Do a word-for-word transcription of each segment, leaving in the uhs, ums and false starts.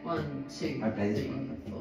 One, two, I play this three, one. four.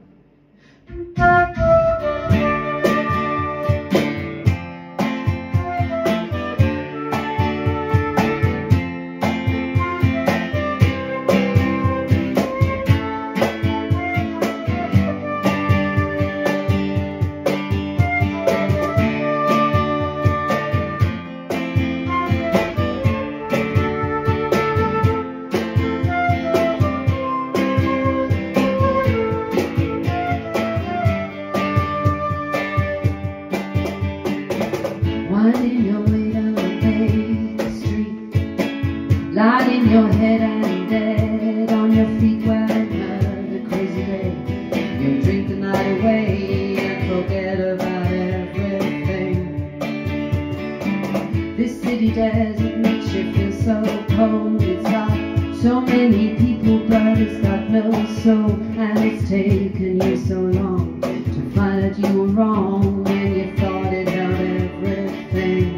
Winding your way down Main Street, lying your head and dead on your feet while another crazy day. You drink the night away and forget about everything. This city desert makes you feel so cold. It's got so many people, but it's got no soul. And it's taken you so long to find that you were wrong when you thought it held everything.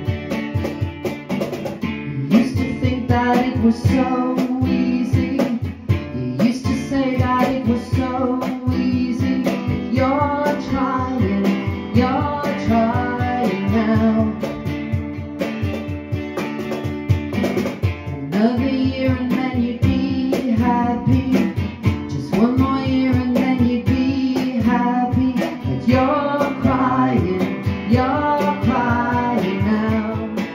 You used to think that it was so easy. You used to say that it was so easy. You're trying, you're trying now. Another year and then you'd be happy. Just one more year and then you'd be happy. But you're crying, you're crying now.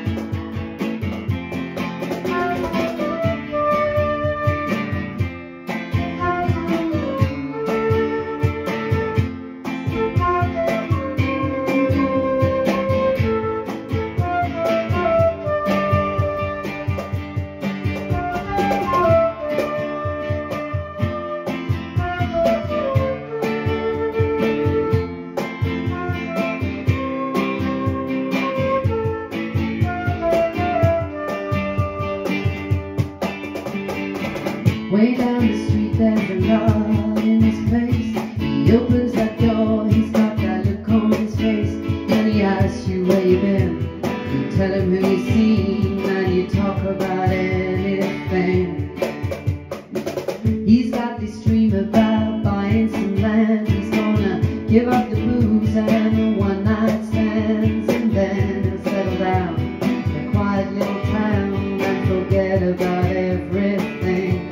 Way down the street there's a love in his place. He opens that door, he's got that look on his face. And he asks you where you been. You tell him who you seen and you talk about anything. He's got this dream about buying some land. He's gonna give up the booze and the one night stands, and then he'll settle down in a quiet little town and forget about everything.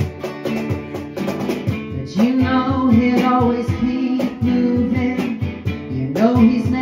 You know he'll always keep moving. You know he's never